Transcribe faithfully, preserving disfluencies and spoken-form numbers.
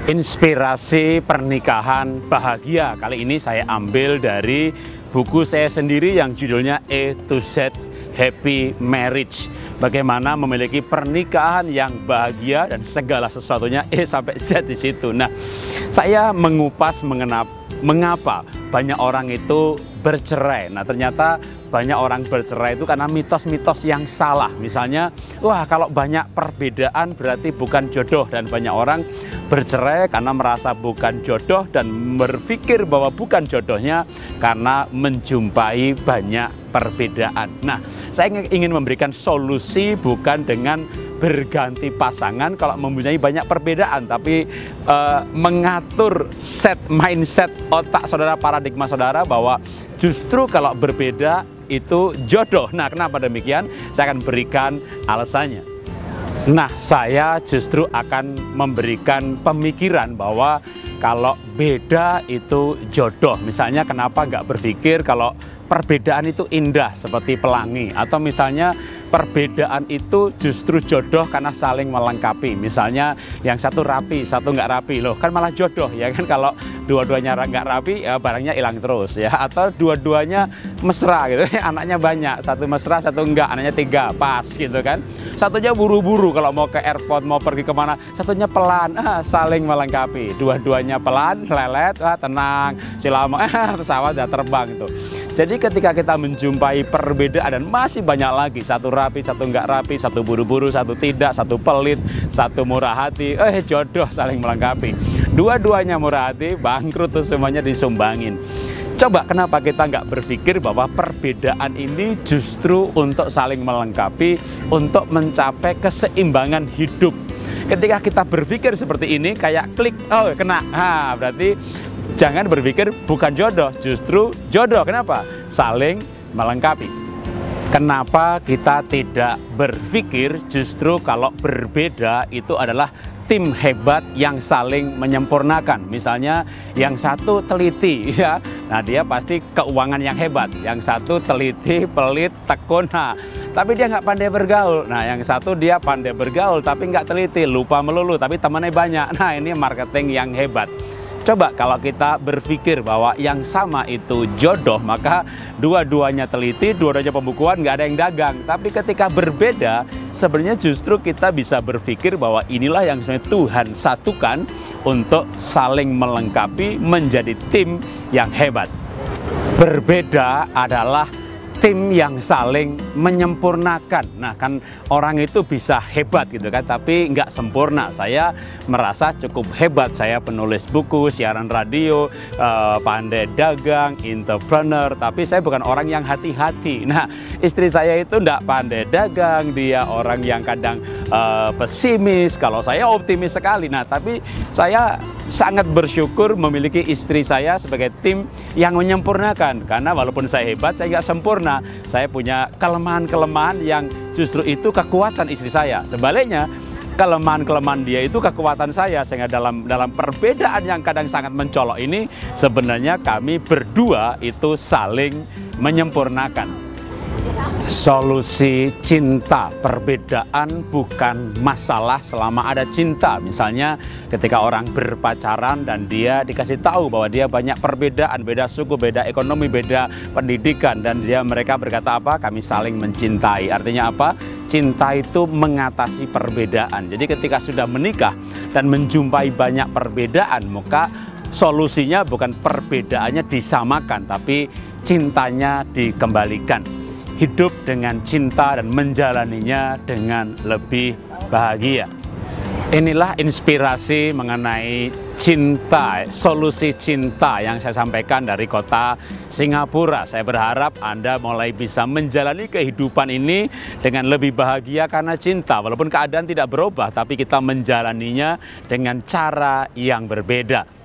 Inspirasi pernikahan bahagia kali ini saya ambil dari buku saya sendiri yang judulnya A to Z Happy Marriage. Bagaimana memiliki pernikahan yang bahagia dan segala sesuatunya E sampai Z di situ. Nah, saya mengupas mengenap, mengapa banyak orang itu bercerai. Nah, ternyata banyak orang bercerai itu karena mitos-mitos yang salah. Misalnya, wah kalau banyak perbedaan berarti bukan jodoh. Dan banyak orang bercerai karena merasa bukan jodoh dan berpikir bahwa bukan jodohnya karena menjumpai banyak perbedaan. Nah, saya ingin memberikan solusi bukan dengan berganti pasangan kalau mempunyai banyak perbedaan, tapi uh, mengatur set mindset otak saudara, paradigma saudara bahwa justru kalau berbeda itu jodoh. Nah, kenapa demikian? Saya akan berikan alasannya. Nah, saya justru akan memberikan pemikiran bahwa kalau beda itu jodoh. Misalnya kenapa nggak berpikir kalau perbedaan itu indah seperti pelangi, atau misalnya perbedaan itu justru jodoh karena saling melengkapi. Misalnya yang satu rapi, satu nggak rapi, loh kan malah jodoh ya kan. Kalau dua-duanya nggak rapi ya barangnya hilang terus ya. Atau dua-duanya mesra gitu, anaknya banyak, satu mesra satu enggak, anaknya tiga, pas gitu kan. Satunya buru-buru kalau mau ke airport, mau pergi kemana, satunya pelan, ah, saling melengkapi. Dua-duanya pelan, lelet, ah, tenang, silama, ah, pesawat udah terbang itu. Jadi ketika kita menjumpai perbedaan dan masih banyak lagi, satu rapi, satu enggak rapi, satu buru-buru, satu tidak, satu pelit, satu murah hati, eh jodoh saling melengkapi. Dua-duanya murah hati, bangkrut tuh semuanya disumbangin. Coba kenapa kita nggak berpikir bahwa perbedaan ini justru untuk saling melengkapi, untuk mencapai keseimbangan hidup. Ketika kita berpikir seperti ini, kayak klik, oh kena, ha, berarti jangan berpikir bukan jodoh, justru jodoh. Kenapa? Saling melengkapi. Kenapa kita tidak berpikir justru kalau berbeda itu adalah tim hebat yang saling menyempurnakan. Misalnya yang satu teliti ya, nah dia pasti keuangan yang hebat. Yang satu teliti, pelit, tekun, nah tapi dia nggak pandai bergaul. Nah yang satu dia pandai bergaul tapi nggak teliti, lupa melulu tapi temannya banyak. Nah ini marketing yang hebat. Coba kalau kita berpikir bahwa yang sama itu jodoh, maka dua-duanya teliti, dua-duanya pembukuan, nggak ada yang dagang. Tapi ketika berbeda, sebenarnya justru kita bisa berpikir bahwa inilah yang sebenarnya Tuhan satukan untuk saling melengkapi menjadi tim yang hebat. Berbeda adalah tim yang saling menyempurnakan. Nah kan orang itu bisa hebat gitu kan, tapi nggak sempurna. Saya merasa cukup hebat, saya penulis buku, siaran radio, eh, pandai dagang, entrepreneur, tapi saya bukan orang yang hati-hati. Nah istri saya itu nggak pandai dagang, dia orang yang kadang eh, pesimis, kalau saya optimis sekali. Nah tapi saya sangat bersyukur memiliki istri saya sebagai tim yang menyempurnakan, karena walaupun saya hebat, saya nggak sempurna. Saya punya kelemahan-kelemahan yang justru itu kekuatan istri saya. Sebaliknya, kelemahan-kelemahan dia itu kekuatan saya. Sehingga dalam dalam perbedaan yang kadang sangat mencolok ini, sebenarnya kami berdua itu saling menyempurnakan. Solusi cinta, perbedaan bukan masalah selama ada cinta. Misalnya ketika orang berpacaran dan dia dikasih tahu bahwa dia banyak perbedaan, beda suku, beda ekonomi, beda pendidikan, dan dia mereka berkata apa? Kami saling mencintai. Artinya apa? Cinta itu mengatasi perbedaan. Jadi ketika sudah menikah dan menjumpai banyak perbedaan, maka solusinya bukan perbedaannya disamakan, tapi cintanya dikembalikan. Hidup dengan cinta dan menjalaninya dengan lebih bahagia. Inilah inspirasi mengenai cinta, solusi cinta yang saya sampaikan dari kota Singapura. Saya berharap Anda mulai bisa menjalani kehidupan ini dengan lebih bahagia karena cinta. Walaupun keadaan tidak berubah, tapi kita menjalaninya dengan cara yang berbeda.